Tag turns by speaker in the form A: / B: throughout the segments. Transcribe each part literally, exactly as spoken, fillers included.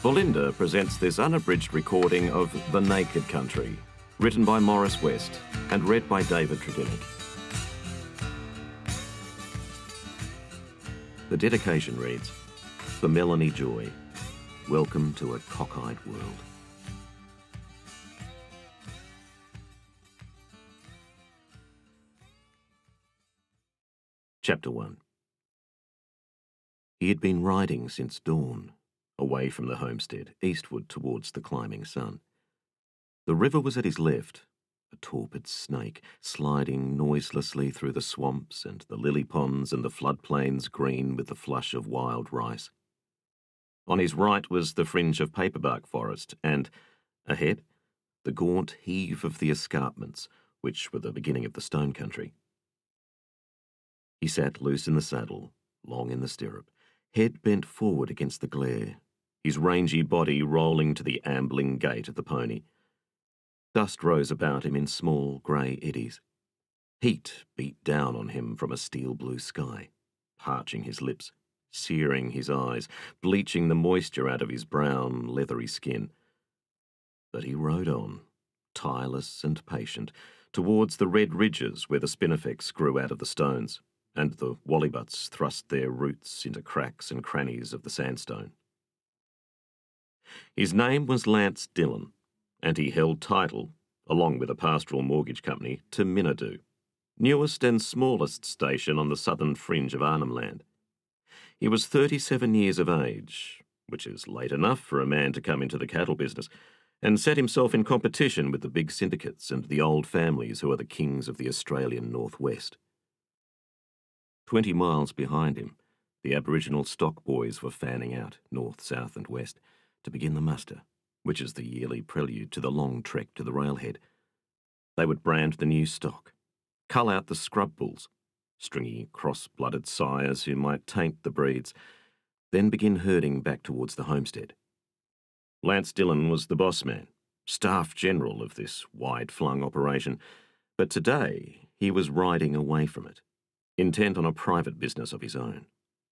A: Belinda presents this unabridged recording of The Naked Country, written by Maurice West and read by David Tredinnick. The dedication reads, For Melanie Joy, welcome to a cockeyed world. Chapter one. He had been riding since dawn, away from the homestead, eastward towards the climbing sun. The river was at his left, a torpid snake, sliding noiselessly through the swamps and the lily ponds and the floodplains green with the flush of wild rice. On his right was the fringe of paperbark forest, and, ahead, the gaunt heave of the escarpments, which were the beginning of the stone country. He sat loose in the saddle, long in the stirrup, head bent forward against the glare, his rangy body rolling to the ambling gait of the pony. Dust rose about him in small grey eddies. Heat beat down on him from a steel-blue sky, parching his lips, searing his eyes, bleaching the moisture out of his brown, leathery skin. But he rode on, tireless and patient, towards the red ridges where the spinifex grew out of the stones, and the wallybuts thrust their roots into cracks and crannies of the sandstone. His name was Lance Dillon, and he held title, along with a pastoral mortgage company, to Mundaru, newest and smallest station on the southern fringe of Arnhem land. He was thirty-seven years of age, which is late enough for a man to come into the cattle business, and set himself in competition with the big syndicates and the old families who are the kings of the Australian northwest. Twenty miles behind him, the Aboriginal stock boys were fanning out, north, south and west, to begin the muster, which is the yearly prelude to the long trek to the railhead. They would brand the new stock, cull out the scrub bulls, stringy, cross-blooded sires who might taint the breeds, then begin herding back towards the homestead. Lance Dillon was the boss man, staff general of this wide-flung operation, but today he was riding away from it, intent on a private business of his own.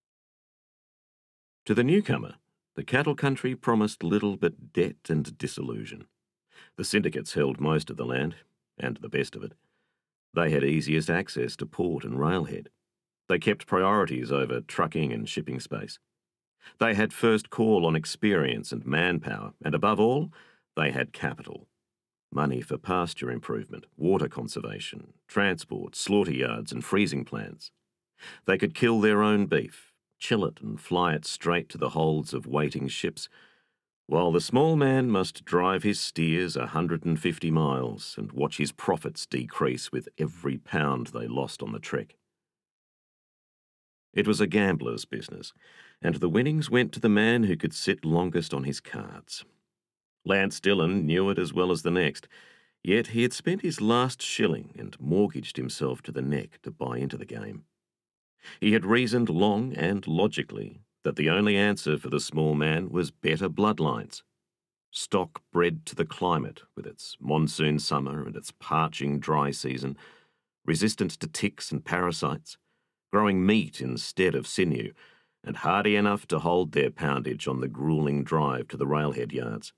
A: To the newcomer, the cattle country promised little but debt and disillusion. The syndicates held most of the land, and the best of it. They had easiest access to port and railhead. They kept priorities over trucking and shipping space. They had first call on experience and manpower, and above all, they had capital. Money for pasture improvement, water conservation, transport, slaughter yards and freezing plants. They could kill their own beef, chill it and fly it straight to the holds of waiting ships, while the small man must drive his steers a hundred and fifty miles and watch his profits decrease with every pound they lost on the trek. It was a gambler's business, and the winnings went to the man who could sit longest on his cards. Lance Dillon knew it as well as the next, yet he had spent his last shilling and mortgaged himself to the neck to buy into the game. He had reasoned long and logically that the only answer for the small man was better bloodlines. Stock bred to the climate, with its monsoon summer and its parching dry season, resistant to ticks and parasites, growing meat instead of sinew, and hardy enough to hold their poundage on the gruelling drive to the railhead yards.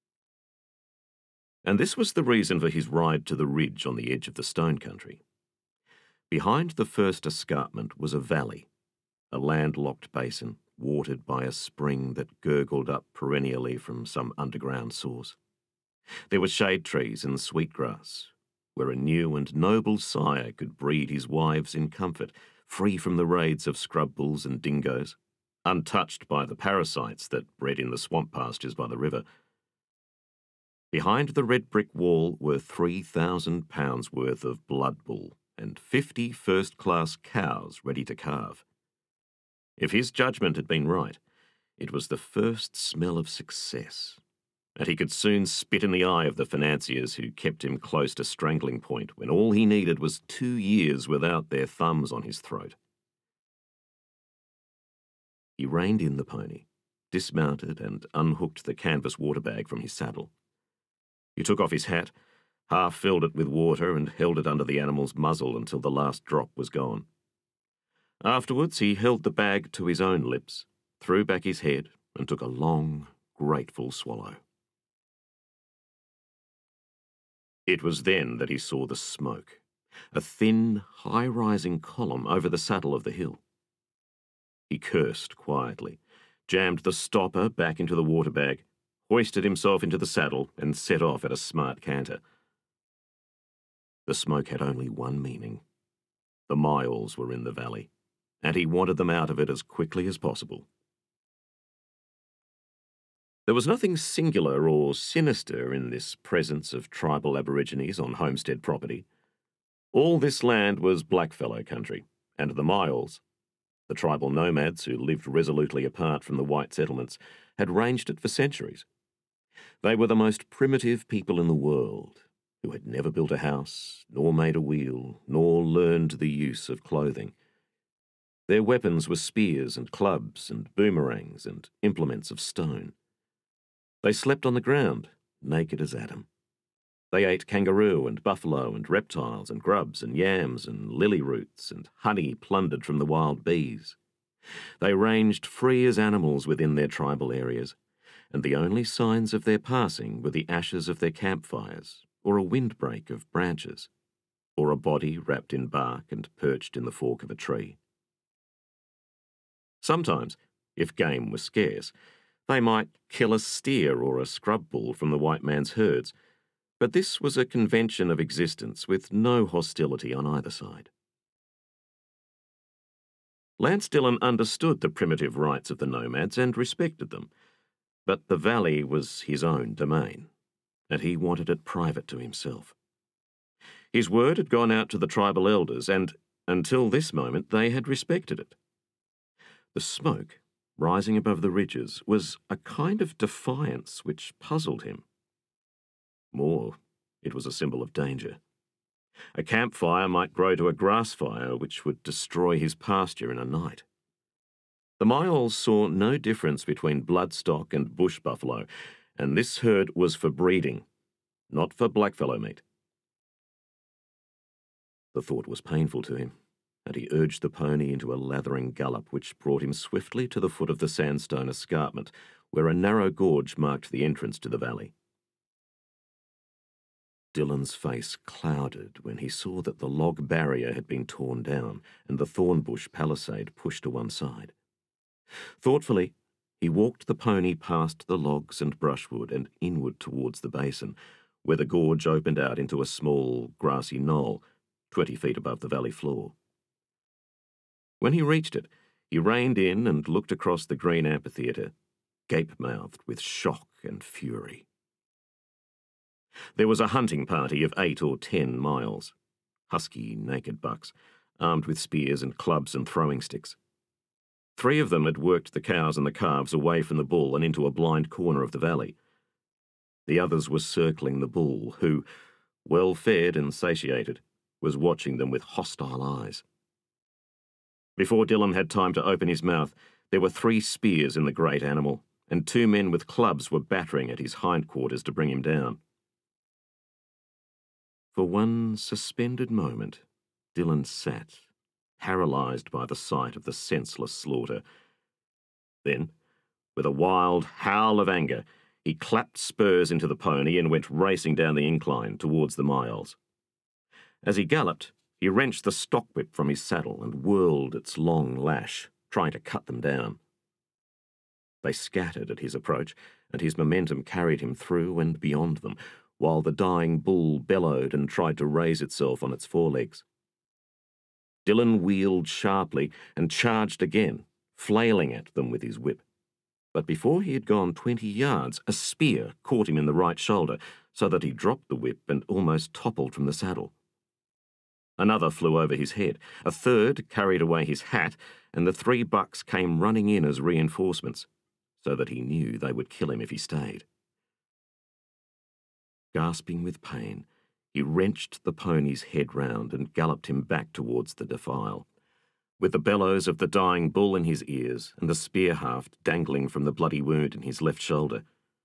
A: And this was the reason for his ride to the ridge on the edge of the stone country. Behind the first escarpment was a valley, a landlocked basin watered by a spring that gurgled up perennially from some underground source. There were shade trees and sweetgrass, where a new and noble sire could breed his wives in comfort, free from the raids of scrub bulls and dingoes, untouched by the parasites that bred in the swamp pastures by the river. Behind the red brick wall were three thousand pounds worth of blood bull and fifty first-class cows ready to calve. If his judgment had been right, it was the first smell of success, and he could soon spit in the eye of the financiers who kept him close to strangling point when all he needed was two years without their thumbs on his throat. He reined in the pony, dismounted and unhooked the canvas water bag from his saddle. He took off his hat, half filled it with water and held it under the animal's muzzle until the last drop was gone. Afterwards he held the bag to his own lips, threw back his head and took a long, grateful swallow. It was then that he saw the smoke, a thin, high-rising column over the saddle of the hill. He cursed quietly, jammed the stopper back into the water bag, hoisted himself into the saddle, and set off at a smart canter. The smoke had only one meaning. The Myalls were in the valley, and he wanted them out of it as quickly as possible. There was nothing singular or sinister in this presence of tribal Aborigines on homestead property. All this land was blackfellow country, and the Myalls, the tribal nomads who lived resolutely apart from the white settlements, had ranged it for centuries. They were the most primitive people in the world, who had never built a house, nor made a wheel, nor learned the use of clothing. Their weapons were spears and clubs and boomerangs and implements of stone. They slept on the ground, naked as Adam. They ate kangaroo and buffalo and reptiles and grubs and yams and lily roots and honey plundered from the wild bees. They ranged free as animals within their tribal areas, and the only signs of their passing were the ashes of their campfires, or a windbreak of branches, or a body wrapped in bark and perched in the fork of a tree. Sometimes, if game was scarce, they might kill a steer or a scrub bull from the white man's herds, but this was a convention of existence with no hostility on either side. Lance Dillon understood the primitive rights of the nomads and respected them, but the valley was his own domain, and he wanted it private to himself. His word had gone out to the tribal elders, and until this moment they had respected it. The smoke, rising above the ridges, was a kind of defiance which puzzled him. More, it was a symbol of danger. A campfire might grow to a grass fire which would destroy his pasture in a night. The Myalls saw no difference between bloodstock and bush buffalo, and this herd was for breeding, not for blackfellow meat. The thought was painful to him, and he urged the pony into a lathering gallop which brought him swiftly to the foot of the sandstone escarpment, where a narrow gorge marked the entrance to the valley. Dillon's face clouded when he saw that the log barrier had been torn down and the thornbush palisade pushed to one side. Thoughtfully, he walked the pony past the logs and brushwood and inward towards the basin, where the gorge opened out into a small, grassy knoll, twenty feet above the valley floor. When he reached it, he reined in and looked across the green amphitheatre, gape-mouthed with shock and fury. There was a hunting party of eight or ten Myalls, husky, naked bucks, armed with spears and clubs and throwing sticks. Three of them had worked the cows and the calves away from the bull and into a blind corner of the valley. The others were circling the bull, who, well fed and satiated, was watching them with hostile eyes. Before Dillon had time to open his mouth, there were three spears in the great animal, and two men with clubs were battering at his hindquarters to bring him down. For one suspended moment, Dillon sat, paralysed by the sight of the senseless slaughter. Then, with a wild howl of anger, he clapped spurs into the pony and went racing down the incline towards the Myalls. As he galloped, he wrenched the stockwhip from his saddle and whirled its long lash, trying to cut them down. They scattered at his approach, and his momentum carried him through and beyond them, while the dying bull bellowed and tried to raise itself on its forelegs. Dillon wheeled sharply and charged again, flailing at them with his whip. But before he had gone twenty yards, a spear caught him in the right shoulder, so that he dropped the whip and almost toppled from the saddle. Another flew over his head, a third carried away his hat, and the three bucks came running in as reinforcements, so that he knew they would kill him if he stayed. Gasping with pain, he wrenched the pony's head round and galloped him back towards the defile, with the bellows of the dying bull in his ears and the spear haft dangling from the bloody wound in his left shoulder.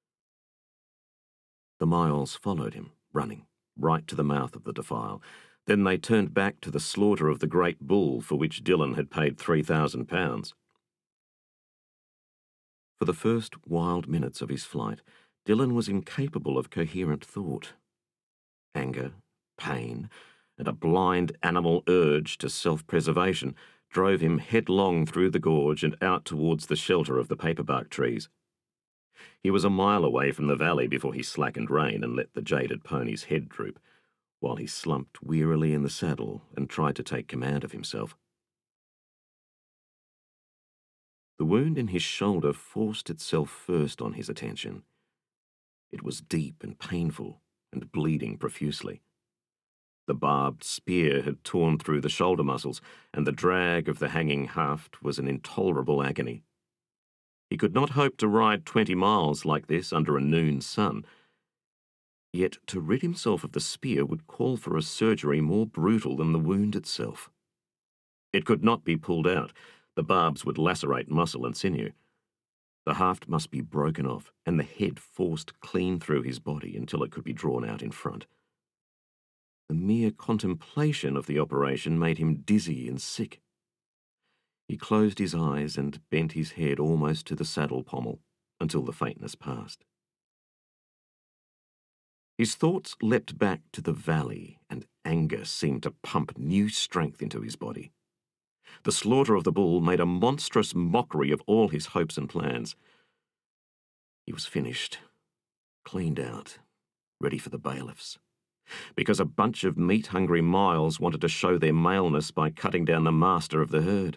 A: The Myalls followed him, running, right to the mouth of the defile. Then they turned back to the slaughter of the great bull for which Dillon had paid three thousand pounds. For the first wild minutes of his flight, Dillon was incapable of coherent thought. Anger, pain, and a blind animal urge to self-preservation drove him headlong through the gorge and out towards the shelter of the paperbark trees. He was a mile away from the valley before he slackened rein and let the jaded pony's head droop, while he slumped wearily in the saddle and tried to take command of himself. The wound in his shoulder forced itself first on his attention. It was deep and painful, and bleeding profusely. The barbed spear had torn through the shoulder muscles, and the drag of the hanging haft was an intolerable agony. He could not hope to ride twenty miles like this under a noon sun, yet to rid himself of the spear would call for a surgery more brutal than the wound itself. It could not be pulled out. The barbs would lacerate muscle and sinew. The haft must be broken off, and the head forced clean through his body until it could be drawn out in front. The mere contemplation of the operation made him dizzy and sick. He closed his eyes and bent his head almost to the saddle pommel until the faintness passed. His thoughts leapt back to the valley, and anger seemed to pump new strength into his body. The slaughter of the bull made a monstrous mockery of all his hopes and plans. He was finished, cleaned out, ready for the bailiffs, because a bunch of meat-hungry miles wanted to show their maleness by cutting down the master of the herd.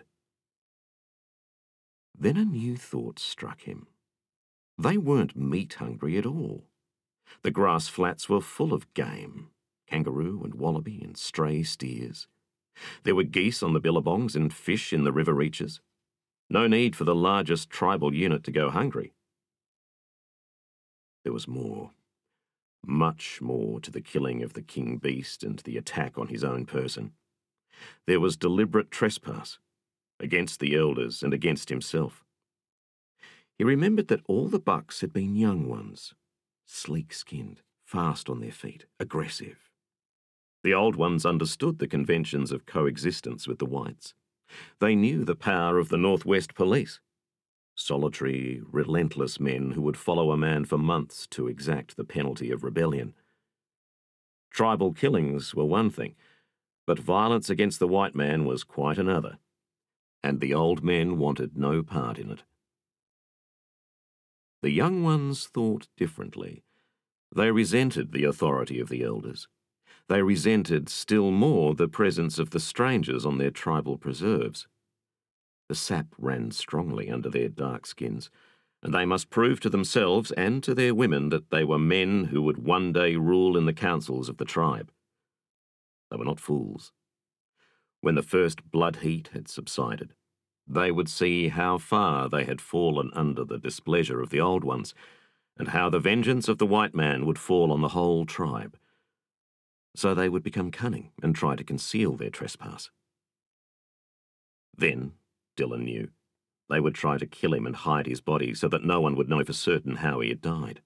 A: Then a new thought struck him. They weren't meat-hungry at all. The grass flats were full of game, kangaroo and wallaby and stray steers. There were geese on the billabongs and fish in the river reaches. No need for the largest tribal unit to go hungry. There was more, much more to the killing of the king beast and the attack on his own person. There was deliberate trespass, against the elders and against himself. He remembered that all the bucks had been young ones, sleek-skinned, fast on their feet, aggressive. The old ones understood the conventions of coexistence with the whites. They knew the power of the Northwest Police, solitary, relentless men who would follow a man for months to exact the penalty of rebellion. Tribal killings were one thing, but violence against the white man was quite another, and the old men wanted no part in it. The young ones thought differently. They resented the authority of the elders. They resented still more the presence of the strangers on their tribal preserves. The sap ran strongly under their dark skins, and they must prove to themselves and to their women that they were men who would one day rule in the councils of the tribe. They were not fools. When the first blood heat had subsided, they would see how far they had fallen under the displeasure of the old ones, and how the vengeance of the white man would fall on the whole tribe. So they would become cunning and try to conceal their trespass. Then, Dillon knew, they would try to kill him and hide his body so that no one would know for certain how he had died.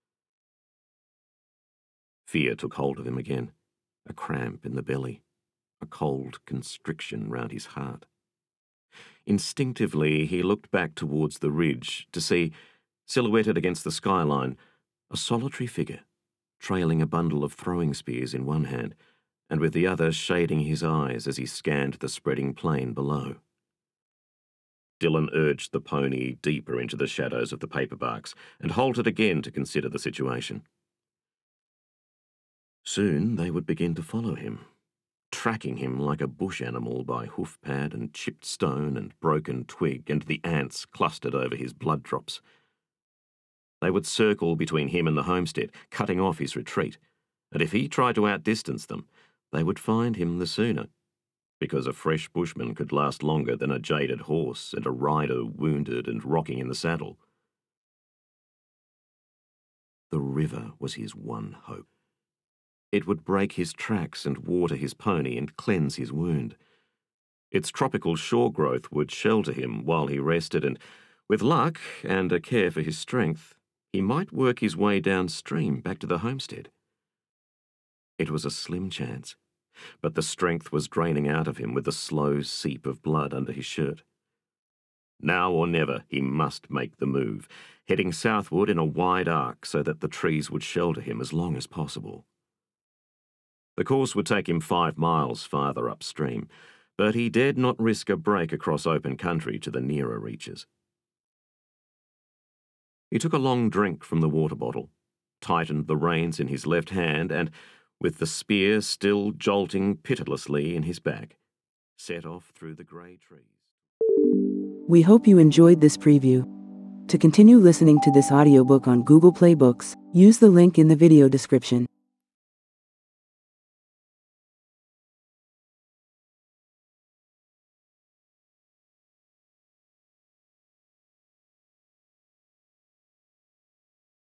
A: Fear took hold of him again, a cramp in the belly, a cold constriction round his heart. Instinctively, he looked back towards the ridge to see, silhouetted against the skyline, a solitary figure, trailing a bundle of throwing spears in one hand, and with the other shading his eyes as he scanned the spreading plain below. Dillon urged the pony deeper into the shadows of the paperbarks and halted again to consider the situation. Soon they would begin to follow him, tracking him like a bush animal by hoof pad and chipped stone and broken twig and the ants clustered over his blood drops. They would circle between him and the homestead, cutting off his retreat, and if he tried to outdistance them, they would find him the sooner, because a fresh bushman could last longer than a jaded horse and a rider wounded and rocking in the saddle. The river was his one hope. It would break his tracks and water his pony and cleanse his wound. Its tropical shore growth would shelter him while he rested, and, with luck and a care for his strength, he might work his way downstream back to the homestead. It was a slim chance, but the strength was draining out of him with the slow seep of blood under his shirt. Now or never, he must make the move, heading southward in a wide arc so that the trees would shelter him as long as possible. The course would take him five miles farther upstream, but he dared not risk a break across open country to the nearer reaches. He took a long drink from the water bottle, tightened the reins in his left hand, and, with the spear still jolting pitilessly in his back, set off through the grey trees.
B: We hope you enjoyed this preview. To continue listening to this audiobook on Google Play Books, use the link in the video description.